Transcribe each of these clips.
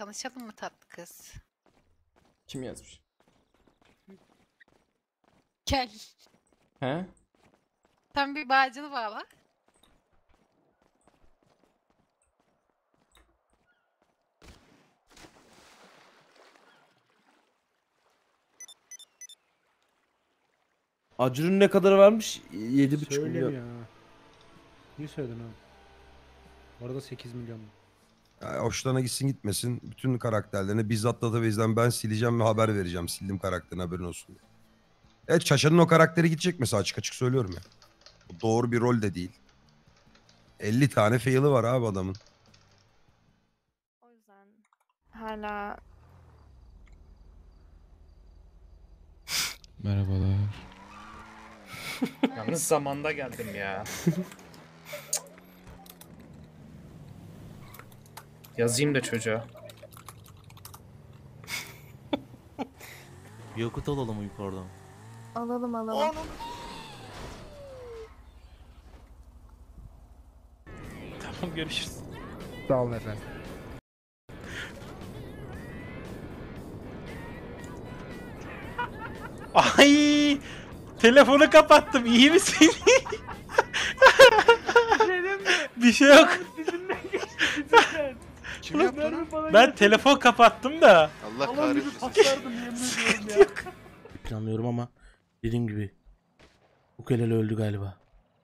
Tanışalım mı tatlı kız? Kim yazmış? Gel. He? Sen bir bağcını bağla. Acun'un ne kadar vermiş? 7,5 Söylemiyor milyon. ha. Niye söyledin abi? Bu arada 8 milyon. Ya hoşlarına gitsin gitmesin. Bütün karakterlerini bizzat database'den ben sileceğim ve haber vereceğim. Sildim karakterin, haberin olsun diye. Evet, Çaça'nın o karakteri gidecek mesela, açık açık söylüyorum ya. Bu doğru bir rol de değil. 50 tane fail'i var abi adamın. O yüzden hala Merhabalar. Yalnız zamanda geldim ya. Yazayım da çocuğa. Bir okut alalım yukarıdan. alalım. Tamam, görüşürüz. Sağ olun efendim. Ay! Telefonu kapattım. İyi misin? Bir şey yok. Kim yaptı onu? Ben telefon kapattım da. Allah kahretmesin. Planlıyorum ama dediğim gibi Ukelele öldü galiba.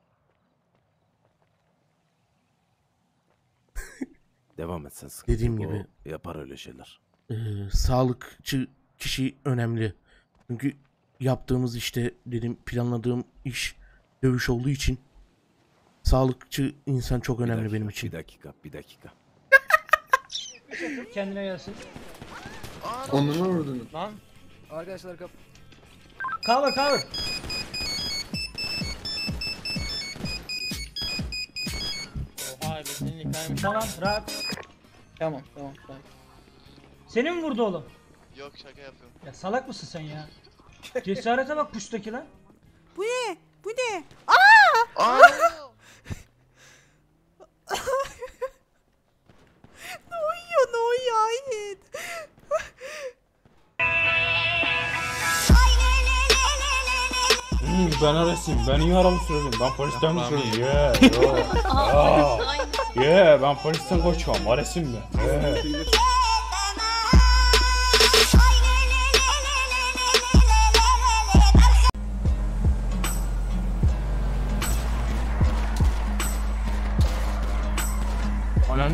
Devam et sen, sıkıntı Dediğim yok, gibi. o yapar öyle şeyler. Sağlıkçı kişi önemli. Çünkü yaptığımız işte planladığım iş dövüş olduğu için sağlıkçı insan çok önemli benim için. Bir dakika. Kendine gelsin. Onunla vurdun. Lan. Arkadaşlar Cover. Oha be, senin hikayen. Tamam rahat. Tamam. Seni mi vurdu oğlum? Yok, şaka yapıyorum. Ya salak mısın sen ya? Cesarete bak puştaki lan. Bu ne? Bu ne? Aa! Ne oluyor Ayet? Ben arasıyım. Ben iyi araba sürdüm. Ben polisten mi sürdüm? Ben polisten kaçıyorum. Arasıyım ben. Anan.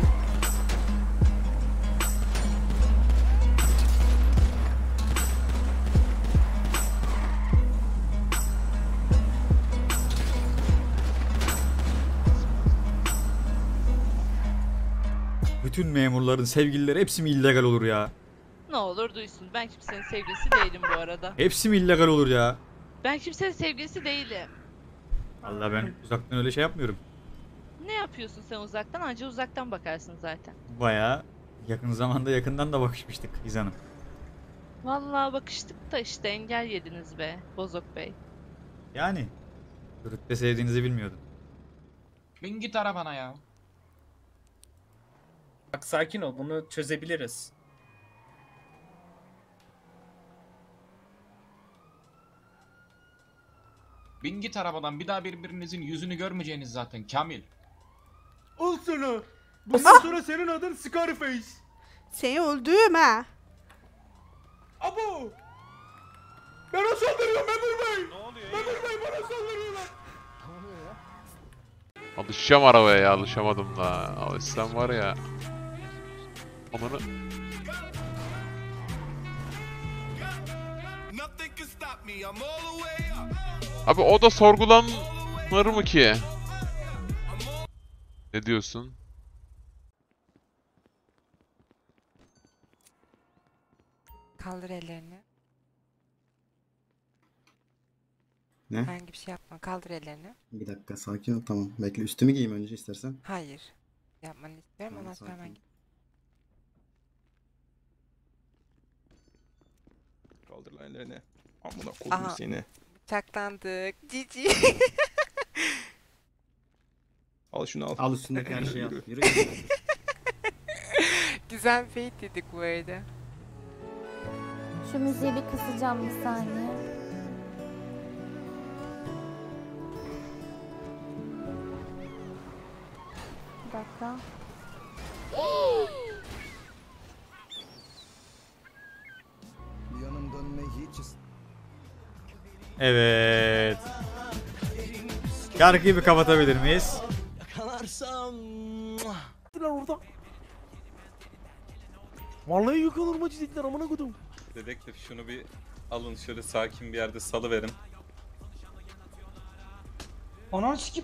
Bütün memurların sevgilileri hepsi mi illegal olur ya? Ne olur duysun. Ben kimsenin sevgilisi değilim bu arada. Hepsi mi illegal olur ya? Ben kimsenin sevgilisi değilim. Vallahi ben uzaktan öyle şey yapmıyorum. Ne yapıyorsun sen uzaktan? Anca uzaktan bakarsın zaten. Bayağı yakın zamanda yakından da bakışmıştık İzhan'ım. Vallahi bakıştık da işte engel yediniz be Bozok Bey. Yani rütbe sevdiğinizi bilmiyordum. Bin git arabana ya. Bak, sakin ol, bunu çözebiliriz. Bin git arabadan, bir daha birbirinizin yüzünü görmeyeceğiniz zaten Kamil. Al sana. Bundan sonra senin adın Scarface. Seni öldürürüm ha. Abo. Bana saldırıyor memur bey. Ne oluyor? Memur bey bana saldırıyorlar. Alışacağım arabaya ya. Alışamadım da. Alışsam var ya. Onunu... Abi o da sorgulanır mı ki? Ne diyorsun? Kaldır ellerini. Ne? Herhangi bir şey yapma. Kaldır ellerini. Bir dakika, sakin ol, tamam. Bekle, üstümü giyeyim önce istersen. Hayır. Yapmanı istiyorum Tamam, ama sonra hemen sakin. Kaldır lan ellerini. Amına koydum Aha. seni. bıçaklandık. Cici. Al şunu al. Al üstündeki her şeyi al. Yürü. Yürü. Güzel fake dedik bu arada. Şu müziği bir kısacağım bir saniye. Bir dakika. Evet. Şarkıyı bir kapatabilir miyiz? Orada. Vallahi yıkanırmacı dediler amına kodum. Dedektif şunu bir alın şöyle sakin bir yerde salıverin. Ananı sikim.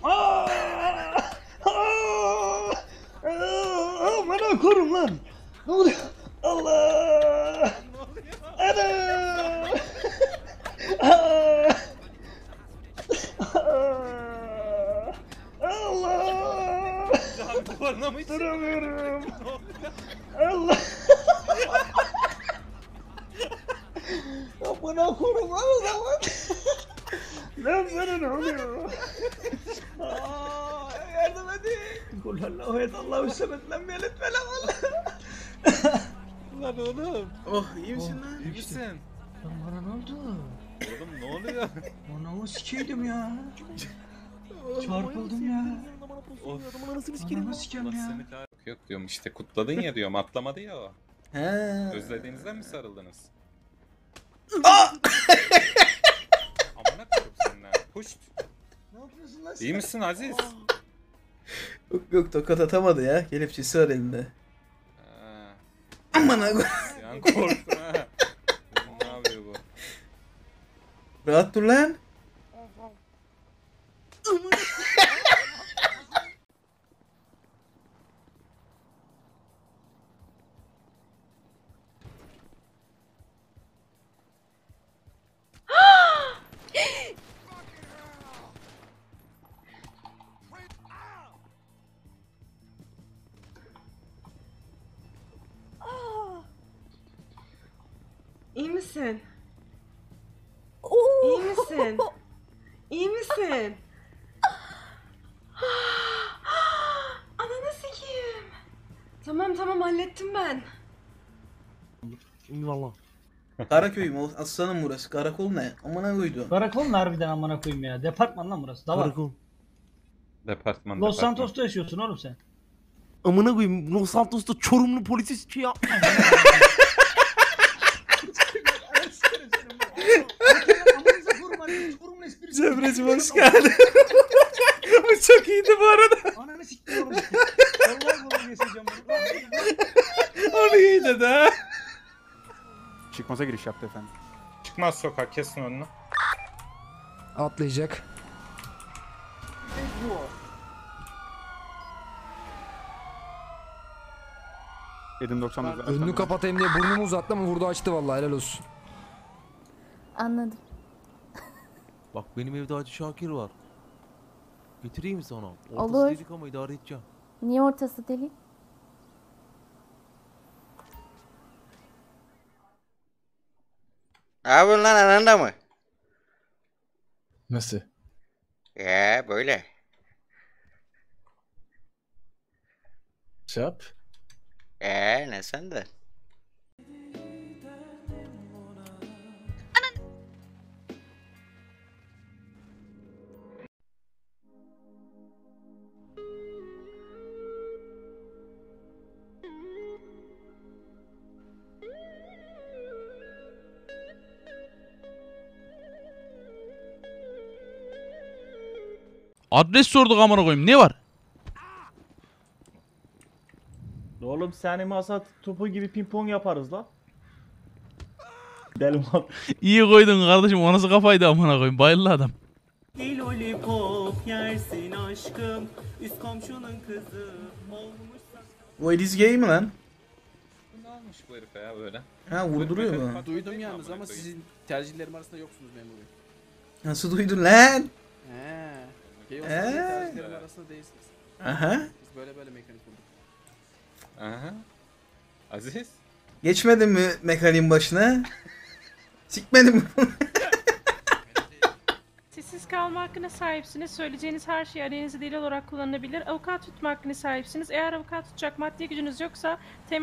Bana korum lan. Ne oluyor? Allah. Ana. Allah. Duvarına mı duramıyorum? Allah. Bana korum lan o zaman. Lan sana ne oluyor? Yardım edin. Kullallahu et Allahu semet lan melet vela valla. Lan oğlum. Oh iyi misin lan? İyi misin? Lan bana ne oldu? Oğlum ne oluyor? Anamı sikeydim ya. Çarpıldım ya. Adamın anasını Anamı sikem Allah ya. seni kahretsin. Yok diyorum işte kutladın ya diyorum atlamadı ya o. He. Özlediğinizden mi sarıldınız? Amına koyayım seninle. Puşt. Ne yapıyorsun lan sen? İyi misin Aziz? Yok tokat atamadı ya. Kelepçesi var elinde. Ha. Aman ha. Yan korktun ha. Ne yapıyor bu? Rahat dur lan. İyi misin? İyi misin? İyi misin? Ananı sikeyim. Tamam hallettim ben. Eyvallah. Karaköy'üm aslanım burası. Karakol ne? Amına koydu. Karakol mu harbiden amına koyayım ya? Departman lan burası. Dava. Karakol. Departman. Los Santos'ta yaşıyorsun oğlum sen. Amına koyayım Los Santos'ta Çorumlu polisi ki ya. Cemre'cim hoş geldin. Bu çok iyiydi bu arada. Ananı siktim oğlum. Vallahi bunu geçeceğim bunu. Onu iyi dedi ha. Çıkmaza giriş yaptı efendim. Çıkmaz sokak kesin önünü. Atlayacak. Edim 99. Önünü kapatayım diye burnumu uzattı ama vurdu açtı vallahi helal olsun. Anladım. Bak benim evde Hacı Şakir var. Getireyim mi sana? Olur. dedik ama idare edeceğim. Niye ortası deli? Abi lan ananda mı? Nasıl? Böyle. Şap. Ne sandın? Adres sorduk amına koyayım. Ne var? Oğlum seni masa topu gibi pimpon yaparız la. Gidelim abi. İyi koydun kardeşim. O nasıl kafaydı amına koyayım. Bayıldı adam. Lollipop yersin aşkım. Üst komşunun kızı olmuşsa. O Eliz gay mi lan? Ne olmuş bu herife ya böyle? Ha vurduruyor mu? Duydum yalnız ama sizin tercihlerim arasında yoksunuz memur bey. Nasıl duydun lan? Tercihlerim arasında değilsiniz. Aha. Biz böyle mekanik bulduk. Aha. Aziz. Geçmedin mi mekaniğin başına? Sikmedin mi? Sessiz kalma hakkına sahipsiniz. Söyleyeceğiniz her şey aleyhinize delil olarak kullanılabilir. Avukat tutma hakkına sahipsiniz. Eğer avukat tutacak maddi gücünüz yoksa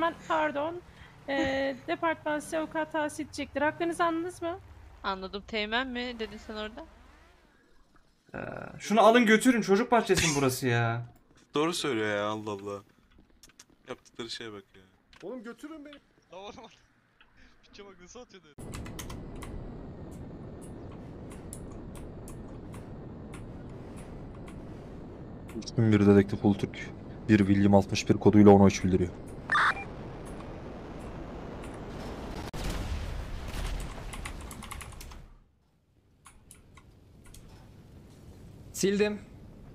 departman size avukat tahsis edecektir. Haklarınızı anladınız mı? Anladım. Teğmen mi dedin sen orada? Şunu alın götürün, çocuk bahçesi mi burası ya? Doğru söylüyor ya, Allah Allah. Yaptıkları şeye bak ya. Oğlum götürün beni. Ne var lan? Piçe bak nasıl atıyor dedi. Bir dedektif Ultürk, bir William 61 koduyla 13 bildiriyor. Sildim.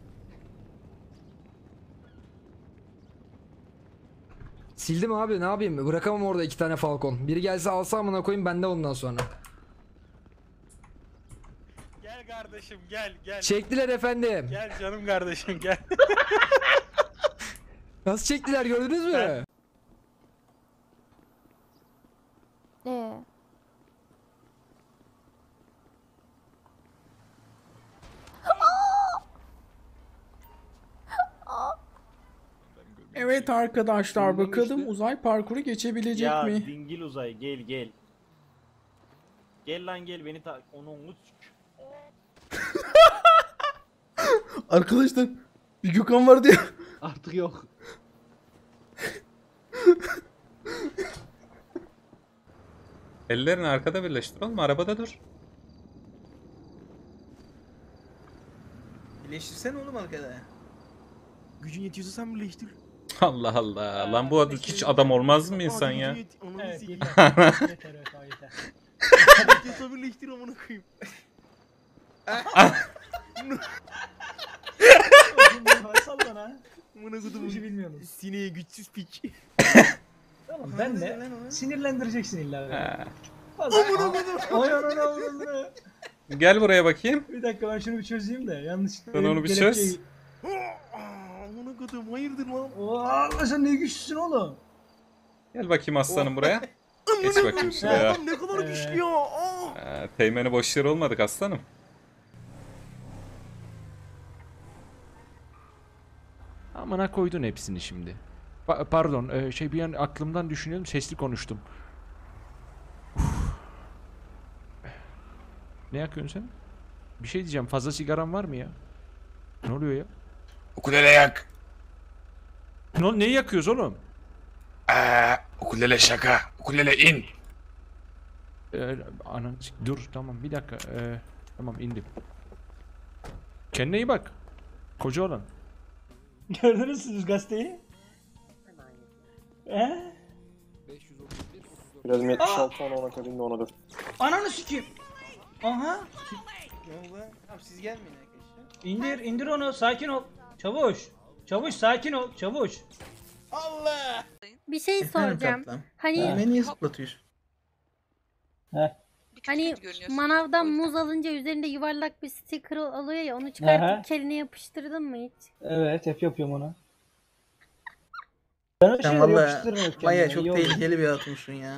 Sildim abi, ne yapayım? Bırakamam orada 2 tane Falcon. Biri gelse alsa amına koyayım bende ondan sonra. Gel kardeşim gel. Çektiler efendim. Gel canım kardeşim gel. Nasıl çektiler gördünüz mü? Evet arkadaşlar, bakalım uzay parkuru geçebilecek Ya mi? dingil uzay gel. Gel lan gel beni onun Arkadaşlar bir Gökhan vardı ya. Artık yok. Ellerini arkada birleştir oğlum, arabada dur. Birleştirsene oğlum arkada. Gücün yetiyorsa sen birleştir. Allah Allah. Lan bu adı hiç adam olmaz mı insan ya? Evet yeter. Yeter evet o yeter. Yetiyorsa birleştir amına koyayım. Sal bana. Amına koydum. Hiç bilmiyorum. Sineğe güçsüz piç. Oğlum ben de sinirlendireceksin illa beni. Amına koydum. Oy. Gel buraya bakayım. Bir dakika ben şunu bir çözeyim de yanlışlıkla. Sen onu bir çöz. Amına koydum hayırdır lan? Allah sen ne güçlüsün oğlum. Gel bakayım aslanım buraya. Geç bakayım şuraya. Adam ne kadar güçlü ya. Teğmeni boş yer olmadık aslanım. Amına koydun hepsini şimdi. Pardon, bir an aklımdan düşünüyorum, sesli konuştum. Ne yakıyorsun sen? Bir şey diyeceğim, fazla sigaran var mı ya? Ne oluyor ya? Ukulele yak. Neyi yakıyoruz oğlum? Ukulele şaka. Ukulele in. Dur tamam bir dakika. Tamam indim. Kendine iyi bak. Koca olan. Gördünüz siz gazeteyi? Biraz 76 ona kadar ona dur. Ananı sikeyim. Aha. Tamam siz gelmeyin arkadaşlar. İndir onu, sakin ol. Çavuş sakin ol çavuş. Allah. Bir şey soracağım. Hani Beni niye zıplatıyorsun? hani manavdan muz alınca üzerinde yuvarlak bir sticker alıyor ya, onu çıkartıp keline yapıştırdın mı hiç? Evet hep yapıyorum onu. Ben Sen valla Maya çok tehlikeli bir hatunsun ya.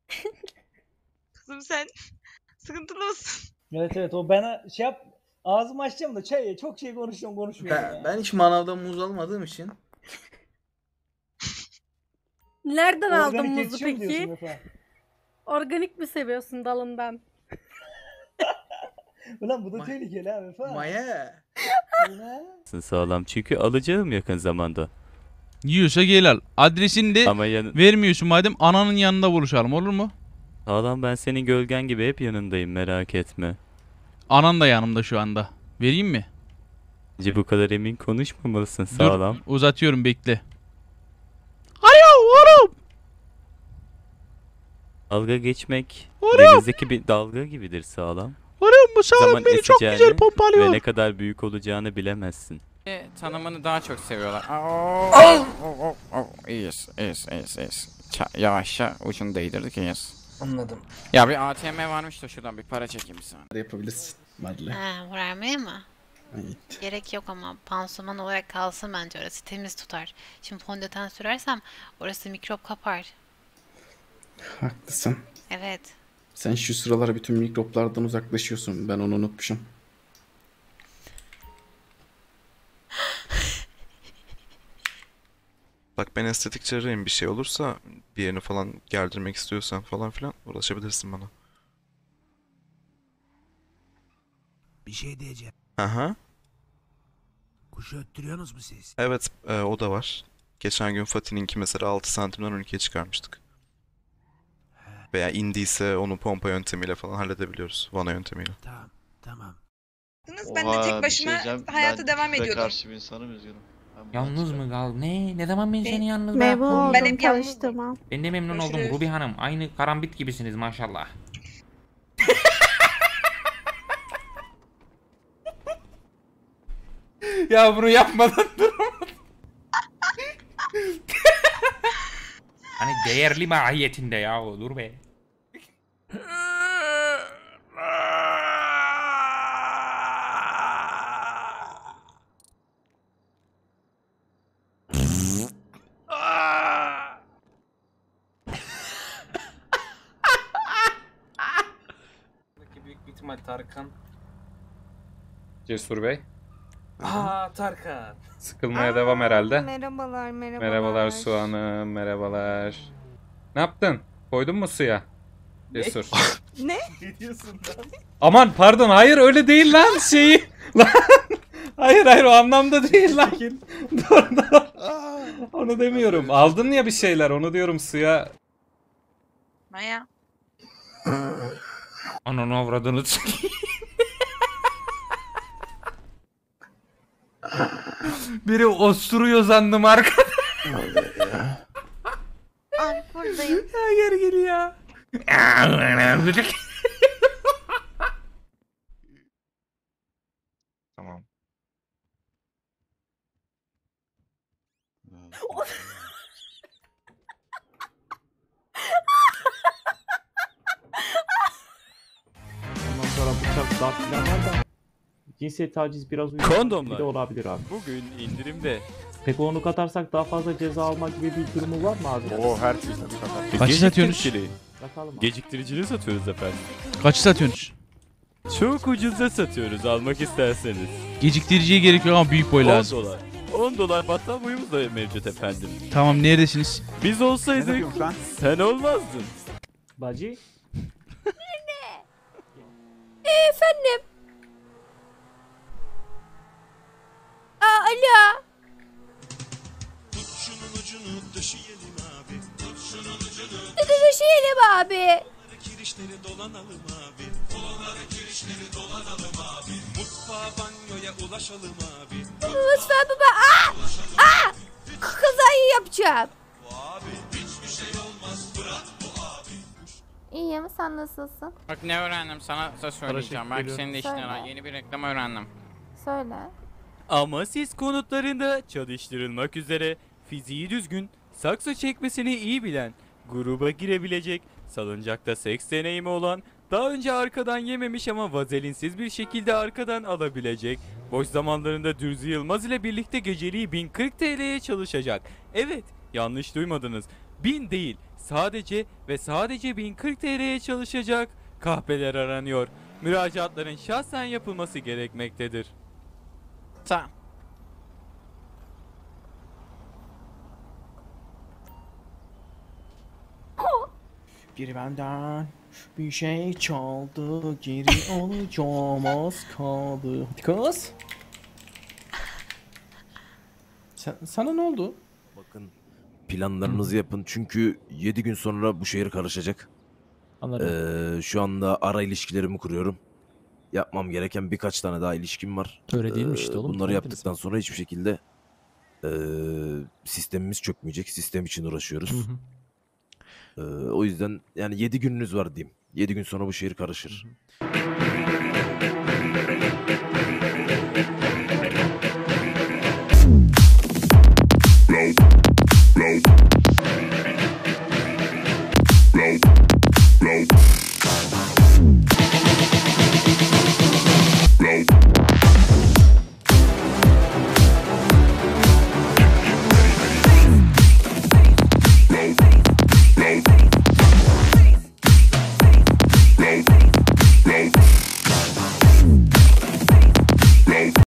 Kızım sen sıkıntılı mısın? Evet o bana şey yap. Ağzımı açacağım da çok şey konuşmuyorum ya. Ben hiç manavdan muz almadığım için. Nereden aldın Organik muzu yetişiyor mu peki? diyorsun Efe? Organik mi seviyorsun dalından? Ulan bu da tehlikeli abi Efe. Maya. Sağlam çünkü alacağım yakın zamanda. Yiyorsa gel al. Adresini de vermiyorsun madem, ananın yanında buluşalım, olur mu? Sağlam, ben senin gölgen gibi hep yanındayım, merak etme. Anan da yanımda şu anda. Vereyim mi? Bence bu kadar emin konuşmamalısın sağlam. Dur uzatıyorum, bekle. Alo oğlum. Dalga geçmek denizdeki bir dalga gibidir sağlam. Oğlum bu sağlam beni çok güzel pompalıyor. Ve ne kadar büyük olacağını bilemezsin. Tanımanı daha çok seviyorlar. İyiyiz. Yavaşça ucunu değdirdik, iyiyiz. Anladım. Ya bir ATM varmış da şuradan bir para çekeyim bir saniye. Yapabilirsin. Madle. Vermeye mi? Evet. Gerek yok ama pansuman olarak kalsın, bence orası temiz tutar. Şimdi fondöten sürersem orası mikrop kapar. Haklısın. Evet. Sen şu sıralar bütün mikroplardan uzaklaşıyorsun. Ben onu unutmuşum. Bak ben estetik cerrahıyım, bir şey olursa bir yerini falan gerdirmek istiyorsan falan filan ulaşabilirsin bana. Bir şey diyeceğim. Aha. Kuşu öttürüyorsunuz mu siz? Evet, o da var. Geçen gün Fatih'inki mesela 6 santimden 12'ye çıkarmıştık. Veya indiyse onu pompa yöntemiyle falan halledebiliyoruz. Vana yöntemiyle. Tamam. Ben de tek başıma hayata devam ediyordum. karşı bir insanım, üzgünüm. Yalnız mı kaldın? Ne zaman ben seni yalnız Memnun bıraktım? oldum, ben hep tanıştığıma. Ben de memnun oldum Görüşürüz. Ruby Hanım. Aynı karambit gibisiniz maşallah. Ya bunu yapmadan duramadım. Hani değerli mahiyetinde ya, dur be. Büyük ihtimal Tarkan. Cesur Bey. Tarkan. Sıkılmaya devam herhalde. Merhabalar. Merhabalar Su Hanım, merhabalar. Ne yaptın? Koydun mu suya? Cesur. Ne? Ne diyorsun lan? Aman pardon, hayır öyle değil lan şeyi. Lan. Hayır o anlamda değil lan. Dur. Onu demiyorum. Aldın ya bir şeyler, onu diyorum suya. Maya. Ananı avradını Biri osuruyor sandım arkada. Ay buradayım. Ya geri gel ya. Tamam. Ondan sonra bıçak, darp falan var da cinsiyet taciz biraz uygun Kondomlar. bir de olabilir abi. Bugün indirimde. Peki onu katarsak daha fazla ceza almak gibi bir durumu var mı abi? Her şeyi satar. Kaçı satıyorsunuz? Satalım abi. Geciktiriciliği satıyoruz efendim. Kaçı satıyorsunuz? Çok ucuza satıyoruz almak isterseniz. Geciktiriciye gerek yok ama büyük boy 10 lazım. dolar. 10 dolar battaniye boyumuz da mevcut efendim. Tamam, neredesiniz? Biz olsaydık sen olmazdın. Bacı. Efendim. Alo. Döşeyelim abi. Kirişleri dolanalım abi. Kolonları kirişleri dolanalım abi. Mutfağa banyoya ulaşalım abi. Lütfen baba. Kazayı yapacağım. Bu abi hiçbir şey olmaz. Bırak bu abi. İyiyim, sen nasılsın? Bak ne öğrendim sana da söyleyeceğim. Belki geliyor. senin de işine Söyle. yarar. Yeni bir reklam öğrendim. Söyle. Ama siz konutlarında çalıştırılmak üzere fiziği düzgün, sakso çekmesini iyi bilen, gruba girebilecek, salıncakta seks deneyimi olan, daha önce arkadan yememiş ama vazelinsiz bir şekilde arkadan alabilecek, boş zamanlarında Dürzü Yılmaz ile birlikte geceliği 1040 TL'ye çalışacak. Evet, yanlış duymadınız. 1000 değil, sadece ve sadece 1040 TL'ye çalışacak kahpeler aranıyor. Müracaatların şahsen yapılması gerekmektedir. Tamam. Biri benden bir şey çaldı, geri alacağım az kaldı. Hadi kız. Sana ne oldu? Bakın planlarınızı yapın çünkü 7 gün sonra bu şehir karışacak. Anladım. Şu anda ara ilişkilerimi kuruyorum. Yapmam gereken birkaç tane daha ilişkim var. Öyle değilmiş işte oğlum. Bunları yaptıktan sonra hiçbir şekilde sistemimiz çökmeyecek. Sistem için uğraşıyoruz. O yüzden yani 7 gününüz var diyeyim. 7 gün sonra bu şehir karışır. Blow.